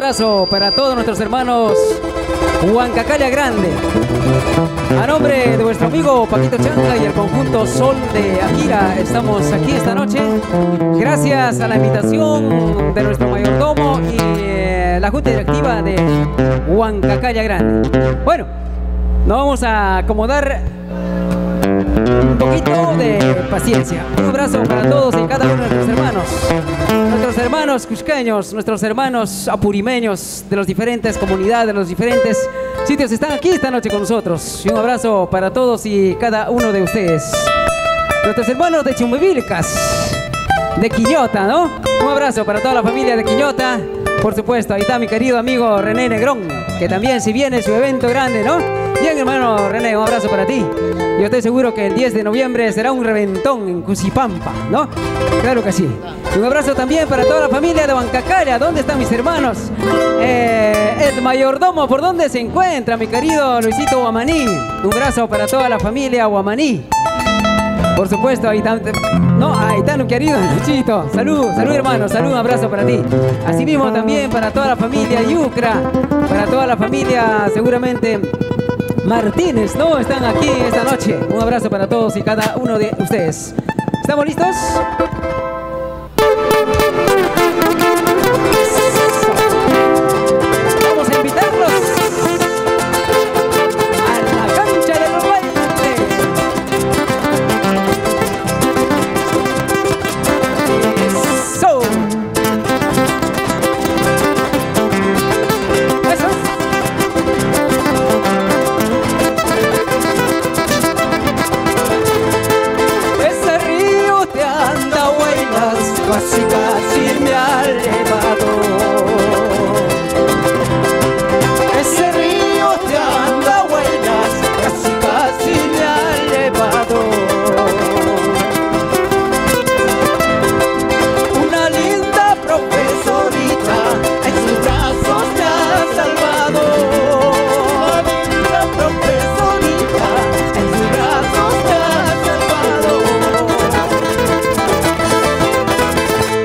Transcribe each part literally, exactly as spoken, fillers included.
abrazo para todos nuestros hermanos Huancacalla Grande. A nombre de vuestro amigo Paquito Chanca y el conjunto Sol de Akira, estamos aquí esta noche. Gracias a la invitación de nuestro mayordomo y eh, la junta directiva de Huancacalla Grande. Bueno, nos vamos a acomodar un poquito de paciencia. Un abrazo para todos y cada uno de nuestros hermanos. Nuestros hermanos cusqueños, nuestros hermanos apurimeños de las diferentes comunidades, de los diferentes sitios están aquí esta noche con nosotros. Y un abrazo para todos y cada uno de ustedes. Nuestros hermanos de Chumbivilcas, de Quiñota, ¿no? Un abrazo para toda la familia de Quiñota. Por supuesto, ahí está mi querido amigo René Negrón, que también si viene su evento grande, ¿no? Bien, hermano René, un abrazo para ti. Yo estoy seguro que el diez de noviembre será un reventón en Cusipampa, ¿no? Claro que sí. Un abrazo también para toda la familia de Huancacalla. ¿Dónde están mis hermanos? Eh, el mayordomo, ¿por dónde se encuentra mi querido Luisito Guamaní? Un abrazo para toda la familia Guamaní. Por supuesto, ahí está, no, ahí está mi querido Luchito. Salud, salud hermano, salud, un abrazo para ti. Así mismo también para toda la familia Yucra, para toda la familia seguramente Martínez, ¿no? Están aquí esta noche. Un abrazo para todos y cada uno de ustedes. ¿Estamos listos? Vamos a invitarlos a la cancha de los bailes. Eso. Eso. Ese río te anda buenas, casi casi me ha elevado. Ese río te anda buenas, casi casi me ha elevado. Una linda profesorita en sus brazos te ha salvado. Una linda profesorita en sus brazos te ha salvado.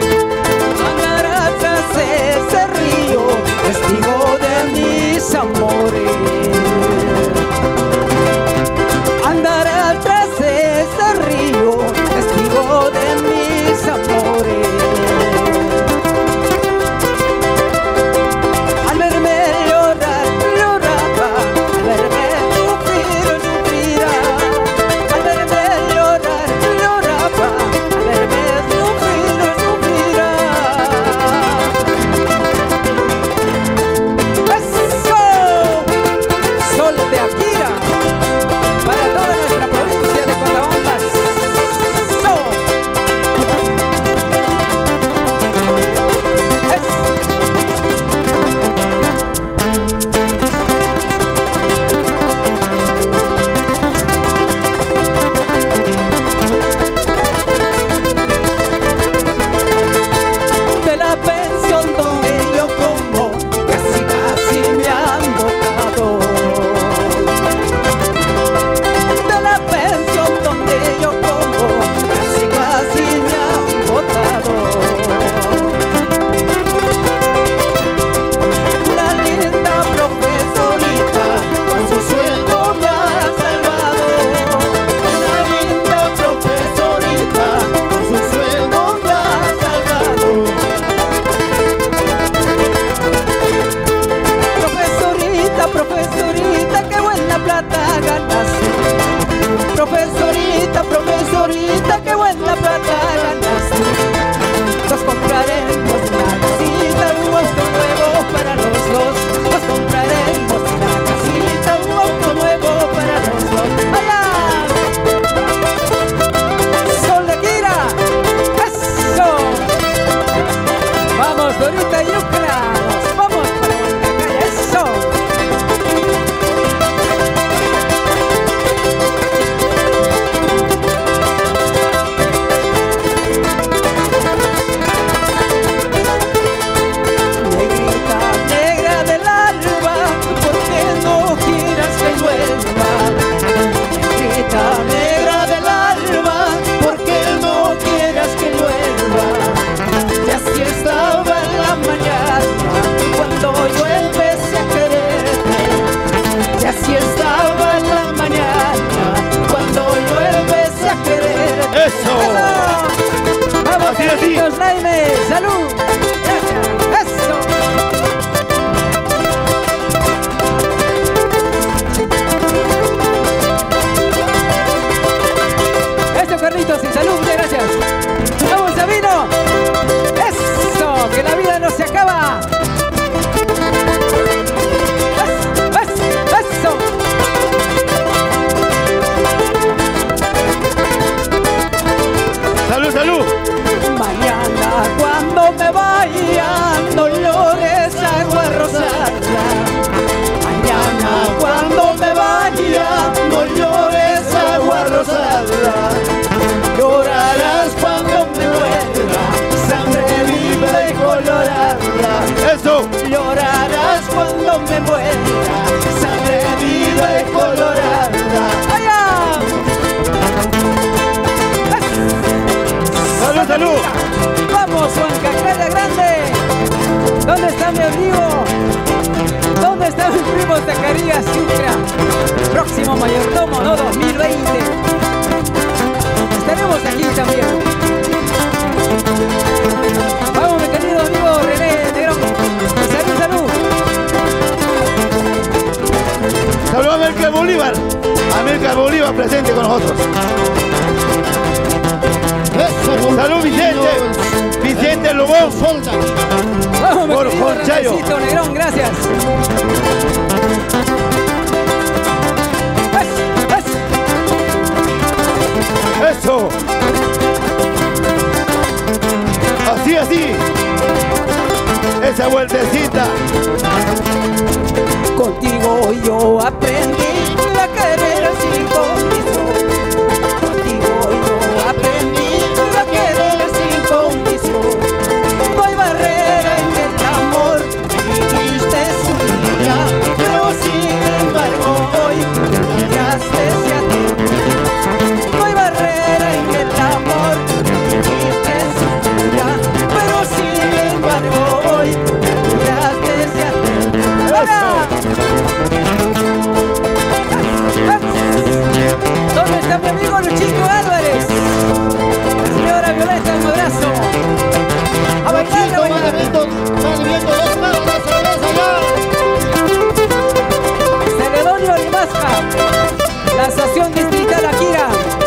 Mañana cuando me vaya, no llores agua rosada. Mañana cuando me vaya, no llores agua rosada. Llorarás cuando me muera, sangre viva y colorada. Eso. Llorarás cuando me muera, sangre viva y colorada. ¡Allá! ¡Salud, salud! ¡Vamos, Huancacalla Grande! ¿Dónde está mi amigo? ¿Dónde está mi primo Zacarías Sucra? Próximo mayordomo, ¿no? dos mil veinte. Estaremos aquí también. Vamos, mi querido amigo René Negrón. Salud, salud. Salud a Amílcar Bolívar. Amílcar Bolívar presente con nosotros. Salud, Vicente. Vicente Lobón. Vamos, mi Por querido Chayo. Renécito Negrón, gracias. Eso. Así, así. Esa vueltecita. Contigo yo aprendí a querer sin condición. Contigo yo aprendí a querer sin condición. No hay barrera en el amor, dijiste su día, pero sin embargo hoy llegaste hacia ti. No hay barrera en el amor, dijiste su día, pero sin embargo hoy llegaste hacia ti. ¡Ahora! ¿Dónde está mi amigo Luchito Álvarez? La señora Violeta Almadrazo. A bailar, a bailar. Celedonio Limasca, la estación distrital Akira.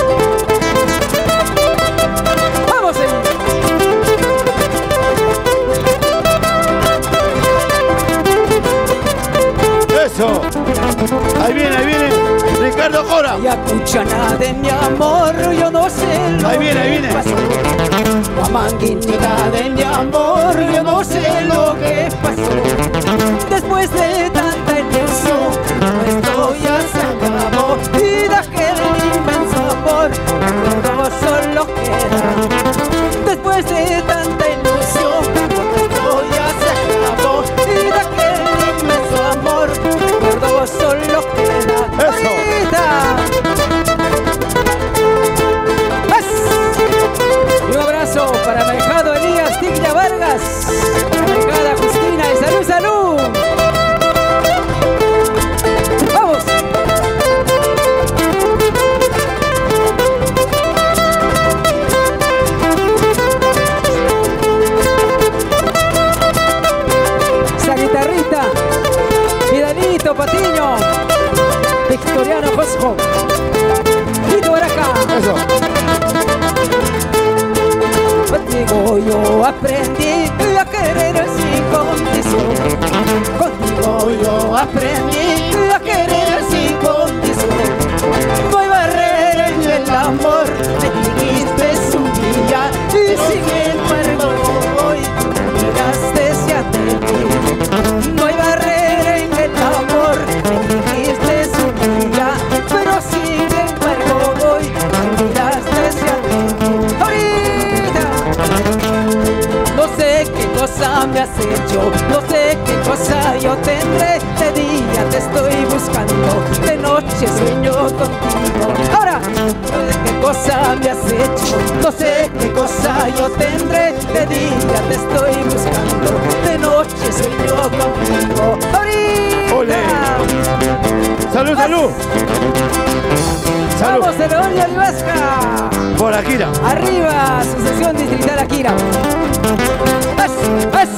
Vamos ahí. Eso. Ahí viene, ahí viene. Ricardo Jora. Y acuchana de mi amor, yo no sé lo Ahí viene, ahí que viene. pasó. Guamanguinita de mi amor, yo no sé lo que pasó. Después de tanta ilusión, esto ya se acabó. Y de aquel inmenso amor, todo solo queda. Después de tanta ilusión, esto ya se acabó. Y de aquel inmenso amor, todo solo queda. Eso. Y un abrazo para Mercado Elías Tiglia Vargas, Mercada Justina y salud, salud. Vamos. Esa guitarrita, Vidalito Patiño, Victoriano Josco, Lito Baraca. Eso. Contigo yo aprendí a querer sin condición. Contigo yo aprendí a querer sin condición. No hay barrera en el amor, me dijiste un día y sin embargo hoy llegaste hacia ti. No hay barrera en el amor, me dijiste un día, pero sin embargo hoy llegaste hacia ti. Ahorita no sé qué cosa me has hecho, no sé qué cosa yo tendré. De día te estoy buscando, de noche sueño contigo. Ahora, no sé qué cosa me has hecho, no sé qué cosa yo tendré. De día te estoy buscando, de noche sueño contigo. Ahorita. Ole. Salud, salud. Salud. Vamos, Celedonio Limasca. Por Akira. Arriba, Asociación Distrital Akira. ¡Es, es,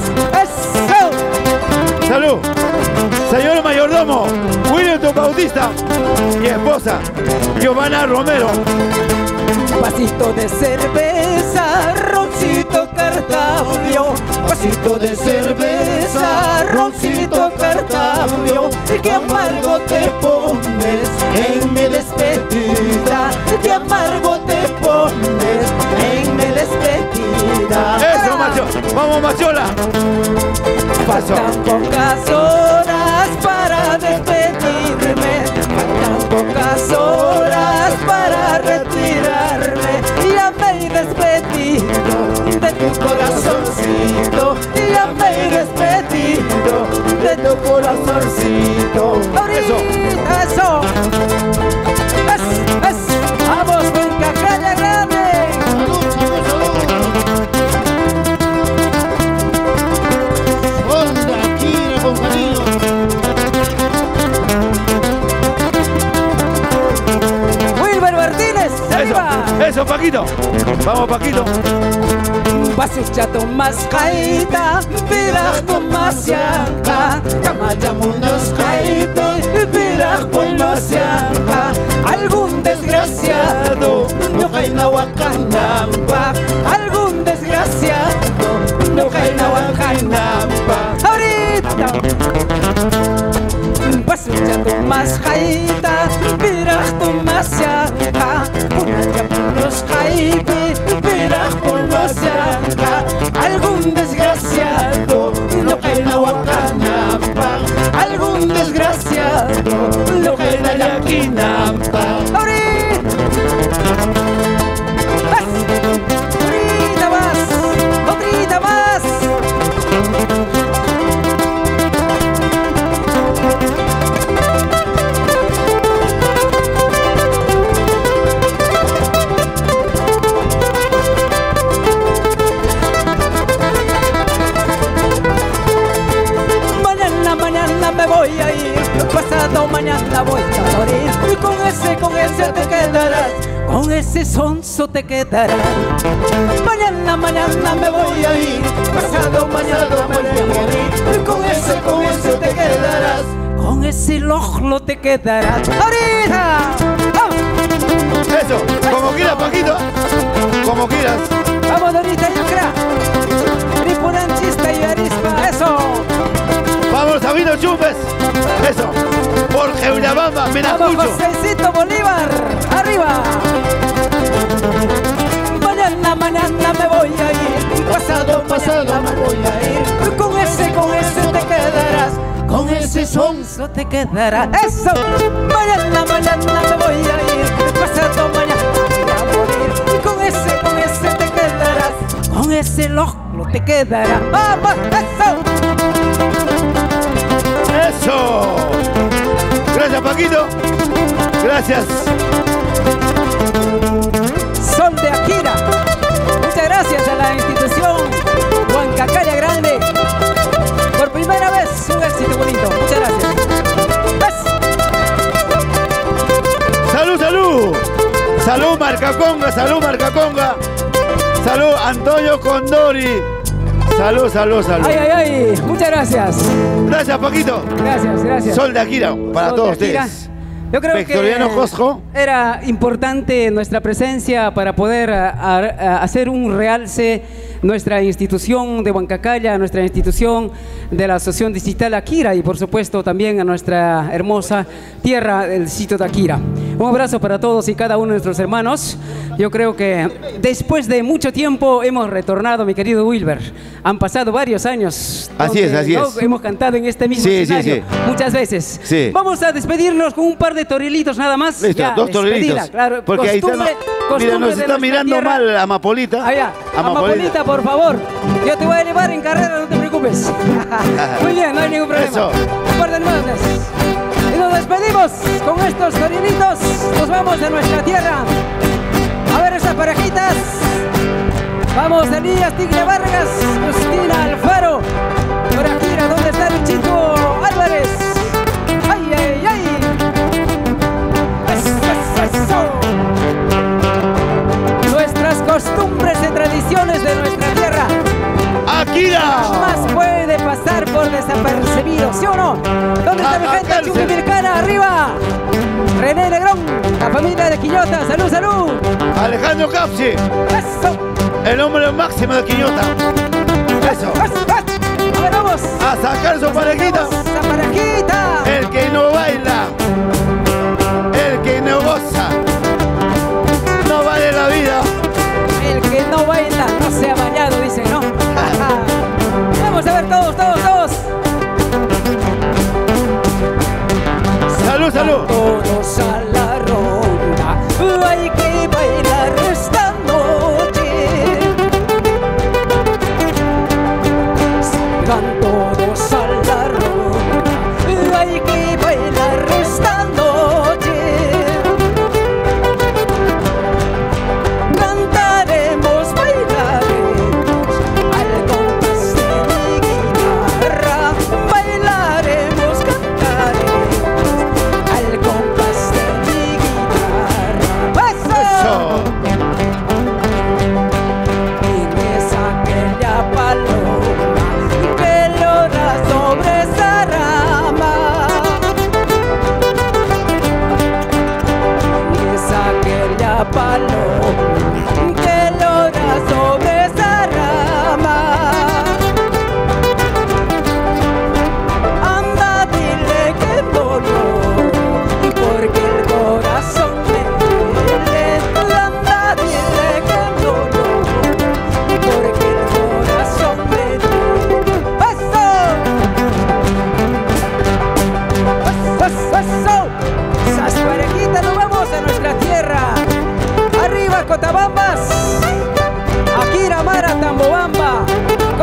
es! Salud. Señor mayordomo, Wilton Bautista y esposa, Giovanna Romero. Vasito de cerveza, roncito Cartavio. Vasito de cerveza, roncito Cartavio. Qué amargo te pones en mi despedida. Qué amargo te pones en mi despedida. Vamos, Machola. Faltan pocas horas para despedirme, faltan pocas horas para retirarme. Ya me he despedido de tu corazoncito, ya me he despedido de tu corazoncito. Eso. Eso. Es, es. Vamos con Cacalla Grande. Wilber Martínez, arriba. Eso, eso, Paquito. Vamos, Paquito. Basicjato mas kaita, birak pumasyangka, kamayamunos kaita, birak pumasyangka. Algún desgraciado no cae nawakanamba, algún desgraciado no cae nawakanamba. Ahorita. Basicjato mas kaita, birak pumasyangka, kamayamunos kaita, birak pumasyangka. Algún desgraciado no cae en Aguacanampa, algún desgraciado no cae en Ayaquinampa. ¡Ahorita! ¡Ahorita más! ¡Ahorita más! Me voy a ir, pasado mañana voy a morir. Y con ese, con ese te quedarás, con ese sonso te quedarás. Mañana, mañana me voy a ir, pasado mañana me voy a morir. Y con ese, con ese te quedarás, con ese lojlo te quedarás. ¡Ahorita! ¡Vamos! Eso, como quieras, Paquito. Como quieras. Vamos, ahorita, yo creo. Ripulanchista y arispa, eso. Vamos, Sabino Chupes. Eso. Jorge Ullabamba, Menacucho. Vamos, Josécito Bolívar. Arriba. Mañana, mañana me voy a ir. Pasado, pasado me voy a ir. Con ese, con ese te quedarás. Con ese sonso te quedarás. Eso. Mañana, mañana me voy a ir. Pasado, mañana voy a morir. Con ese, con ese te quedarás. Con ese lojlo te quedarás. Vamos, eso. ¡Eso! Gracias, Paquito. Gracias. Sol de Akira. Muchas gracias a la institución Huancacalla Grande. Por primera vez, un éxito bonito. Muchas gracias. ¿Ves? ¡Salud, salud! ¡Salud, Marcaconga! ¡Salud, Marcaconga! ¡Salud, Antonio Condori! Salud, salud, salud. Ay, ay, ay. Muchas gracias. Gracias, Paquito. Gracias, gracias. Sol de Akira para Sol todos de Akira. ustedes. Yo creo Victoriano que Cosco. era importante nuestra presencia para poder a, a, a hacer un realce nuestra institución de Huancacalla, nuestra institución de la Asociación Distrital Akira y por supuesto también a nuestra hermosa tierra del sitio de Akira. Un abrazo para todos y cada uno de nuestros hermanos. Yo creo que después de mucho tiempo hemos retornado, mi querido Wilber. Han pasado varios años. Así es, así ¿no? es. Hemos cantado en este mismo Sí, sí, escenario sí. muchas veces. Sí. Vamos a despedirnos con un par de torilitos nada más. Listo, Ya, dos torilitos. despedida, claro. Porque ahí está, Costumbre- mira, costumbre nos de está nuestra mirando tierra. mal Amapolita. Allá, Amapolita, por favor. Yo te voy a llevar en carrera, no te preocupes. Muy bien, no hay ningún problema. Eso. Un par de nueces. Y nos despedimos con estos torilitos. Nos vamos de nuestra tierra. A ver esas parejitas. Vamos, Elías Tigre Vargas, Justina Alfaro. Por aquí, ¿dónde está el Chico Álvarez? ¡Ay, ay, ay! ¡Eso, eso, eso! Nuestras costumbres y tradiciones de nuestra tierra. ¡Akira! Más puede pasar por desapercibido, ¿sí o no? ¿Dónde está mi gente? Cárcel. Chuquipilcana, arriba. René Negrón, la familia de Quillota, salud, salud. Alejandro Capsi, Eso. el hombre máximo de Quillota. Eso. Eso, eso. A ver, vamos. A sacar su parejita. ¡Esa parejita! El que no baila, el que no goza, no vale la vida. El que no baila no se ha bañado, dice, ¿no?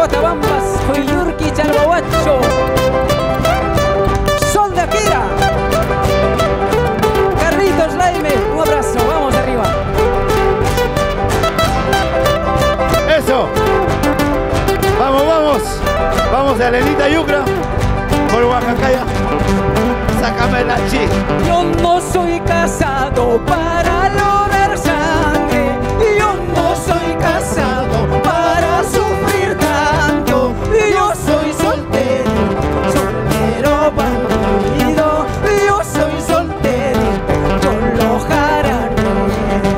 Cotabambas, Huyurki, Chalbahuacho, Sol de Akira, Carlitos Laime, un abrazo, vamos arriba. Eso. Vamos, vamos. Vamos a Elenita Yucra por Huancacaya. Sácame la chi. Yo no soy casado para lograr sangre. Yo no soy casado para sufrir tanto. Yo soy soltero, soltero bandido. Yo soy soltero, con lo jaranero.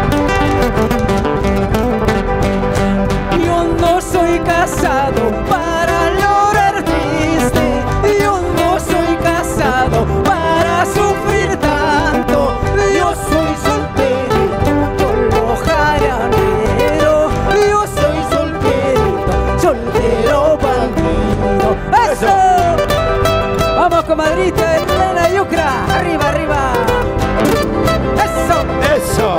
Yo no soy casado para lograr triste. Yo no soy casado para sufrir tanto. Yo soy soltero, con lo jaranero. Yo soy solterito, soltero bandido. ¡Eso! Vamos, comadrita Elena Yucra. Arriba, arriba. ¡Eso! Eso.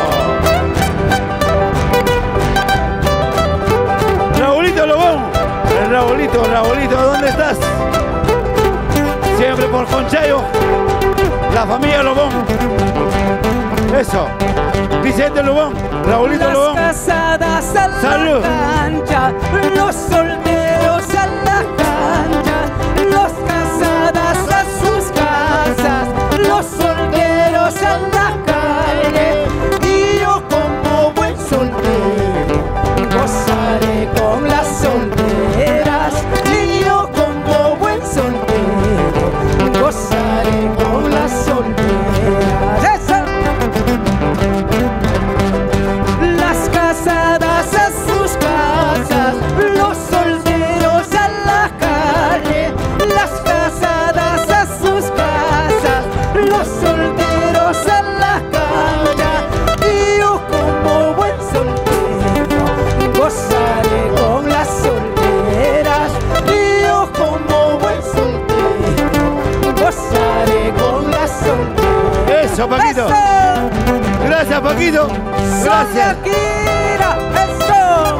Raulito Lobón. Raulito, Raulito, ¿dónde estás? Siempre por Conchayo. La familia Lobón. Eso. Vicente Lobón. Raulito Las Lobón. casadas a Salud. la cancha, los solteros a la cancha, los casadas a sus casas, los solteros a la calle. Y yo como buen soltero gozaré con las solteras. Y yo como buen soltero gozaré con las solteras. ¡Eso! Las casadas a sus casas, los solteros a la calle. Las casadas a sus casas, los solteros a la calle. Y yo como buen soltero gozaré con las solteras. Y yo como buen soltero gozaré con las solteras. Eso, Paquito. ¡Eso! Gracias, Paquito. Gracias. Akira, eso.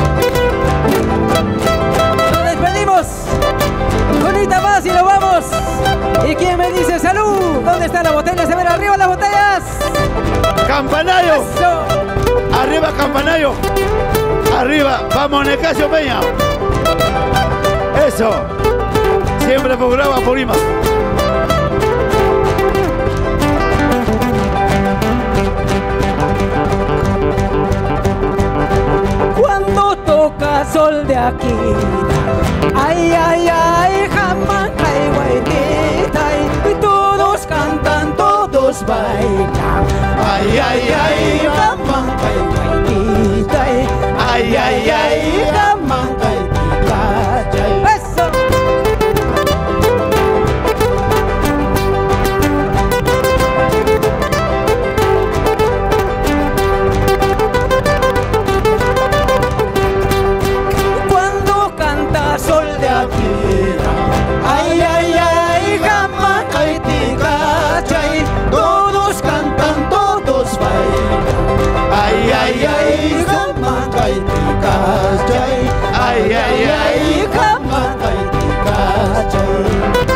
Nos despedimos. Bonita más y nos vamos. ¿Y quién me dice salud? ¿Dónde están las botellas? A ver, arriba las botellas. Campanayo. Eso. Arriba, Campanayo. Arriba. Vamos, Necasio Peña. Eso. Siempre programa por Ima. Cuando toca Sol de Akira, ay, ay, ay, Jamaica y Guaitita, y todos cantan, todos bailan. Ay, ay, ay, Jamaica y Guaitita, ay, ay, ay, Jamaica y Guaitita. ¡Eso! Cuando canta Sol de Akira, ay, ay, ay, Jamaica y Ticachay, todos cantan, todos bailan. Ay, ay, ay, Jamaica y Ticachay, ay, ay, ay, Jamaica y Ticachay.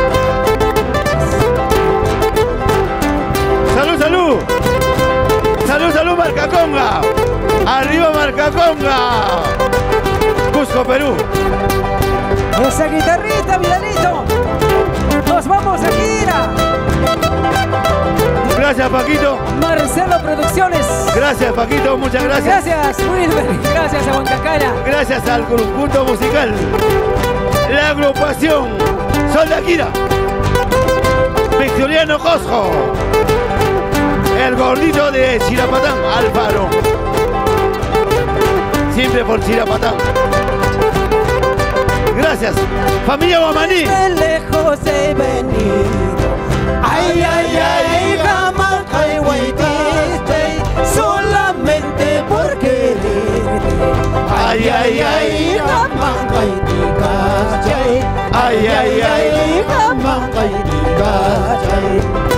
Salud, salud. Salud, salud, Marcaconga. Arriba, Marcaconga. Cusco, Perú. Esa guitarrita, Vidalito. Nos vamos a gira. Gracias, Paquito. Marcelo Producciones. Gracias, Paquito. Muchas gracias. Gracias, Wilber. Gracias a Huancacaya. Gracias al conjunto musical. La agrupación Sol de Akira. Victoriano Cosco. El gordito de Chirapatán, Alfaro. Siempre por Chirapatán. Gracias. Familia Guamaní. De lejos he venido. Ay, ay, ay, Jamaica y Guaitita, solamente por quererte. Ay, ay, ay, Jamaica y Ticachay. Ay, ay, ay, Jamaica y Ticachay.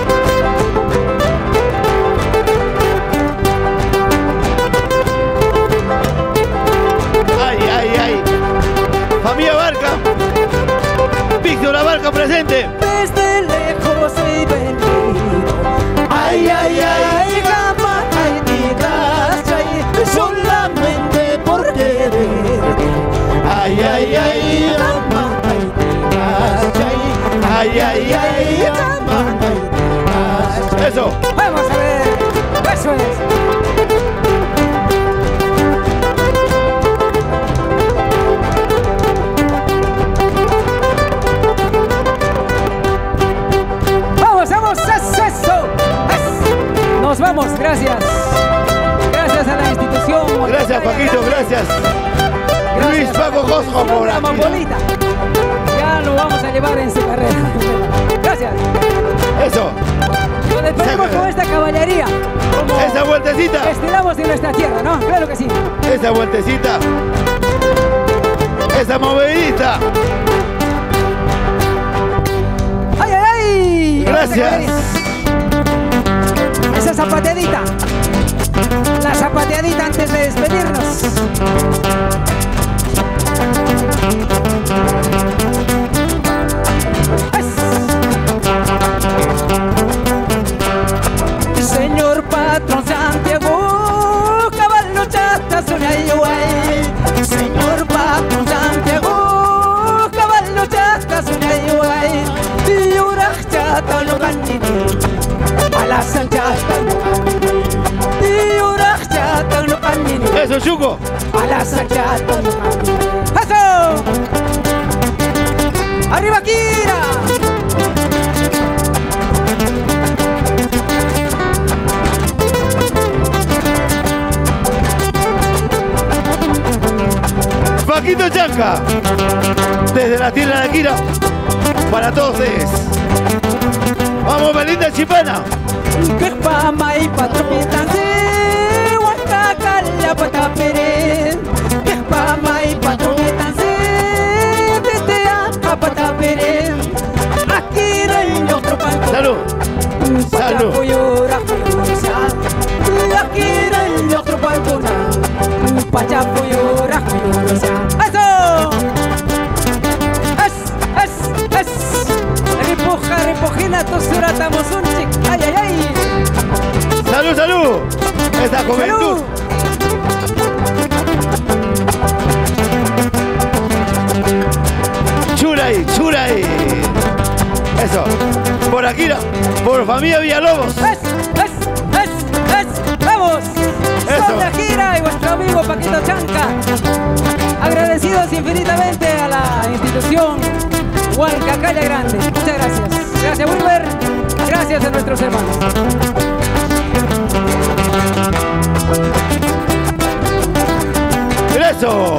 Víctor Abarca presente. Desde lejos he venido. Ay, ay, ay, gama, ay, digas, ay, solamente por quererte. Ay, ay, ay, gama, ay, digas, ay, ay, ay, ay, gama, ay, digas. Eso. Vamos a ver. Eso es. Nos vamos, gracias. Gracias a la institución. Gracias, Paquito, gracias. Gracias. Luis Paco Cosco por La aquí. Mambolita. Ya lo vamos a llevar en su carrera. Gracias. Eso. Nos despedimos con esta caballería. Como esa vueltecita. estiramos en nuestra tierra, ¿no? Claro que sí. Esa vueltecita. Esa movedita. ¡Ay, ay, ay! Gracias. Esa zapateadita. La zapateadita antes de despedirnos. Es. Señor patrón Santiago, caballo chata, sonayuay. Señor patrón Santiago, caballo chata, sonayuay. Y uraj chata lo cantini. A la sanchata no camine. Y uraj chata no camine. Eso, Chuco. A la sanchata no camine. ¡Eso! ¡Arriba, Kira! Paquito Chanca. Desde la tierra de Akira. Para todos ustedes. Vamos, Belinda Chipana. Que pama y patropitan se Huacacala patapere. Que pama y patropitan se desde acá patapere. Aquí el otro panto. Salud. Salud. Aquí el otro panto. Pachapo llora, llora. ¡Eso! ¡Es, es, es! Repuja, repujina, tosura, estamos un chic. ¡Ay, ay, ay! ¡Salud, salud! ¡Esa juventud! ¡Salud! ¡Churay, churay! Eso. Por Akira, por familia Villalobos. ¡Es, es, es, es! ¡Vamos! Eso. Son de Gira y vuestro amigo Paquito Chanca. Agradecidos infinitamente a la institución Huancacalla Grande. Muchas gracias. Gracias, Wilber. Gracias a nuestros hermanos. ¡Eso!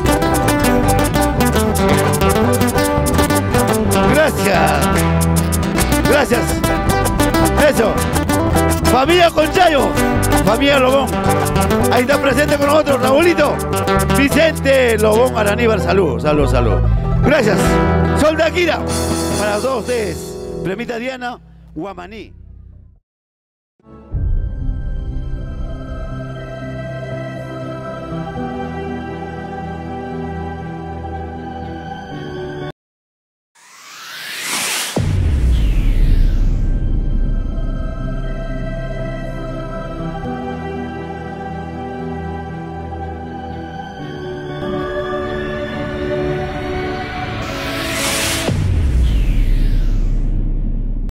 Gracias. Gracias. Eso. Familia Conchayo. Familia Lobón. Ahí está presente con nosotros, Raulito. Vicente Lobón Araníbar. Salud, salud, salud. Gracias. Sol de Akira. Para todos ustedes. Premita Diana Guamaní.